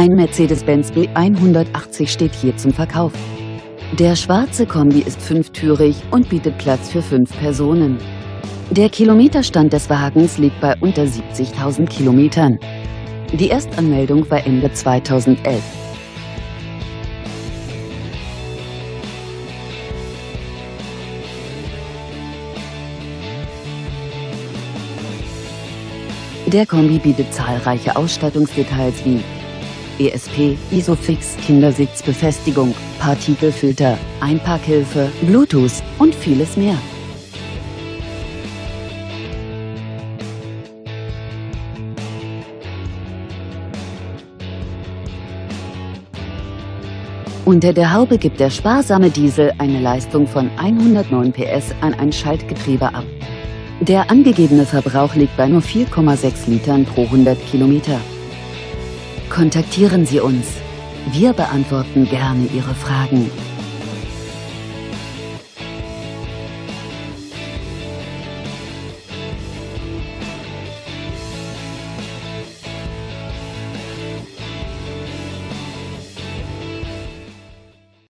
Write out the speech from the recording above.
Ein Mercedes-Benz B180 steht hier zum Verkauf. Der schwarze Kombi ist fünftürig und bietet Platz für 5 Personen. Der Kilometerstand des Wagens liegt bei unter 70.000 Kilometern. Die Erstanmeldung war Ende 2011. Der Kombi bietet zahlreiche Ausstattungsdetails wie ESP, Isofix, Kindersitzbefestigung, Partikelfilter, Einparkhilfe, Bluetooth und vieles mehr. Unter der Haube gibt der sparsame Diesel eine Leistung von 109 PS an ein Schaltgetriebe ab. Der angegebene Verbrauch liegt bei nur 4,6 Litern pro 100 Kilometer. Kontaktieren Sie uns. Wir beantworten gerne Ihre Fragen.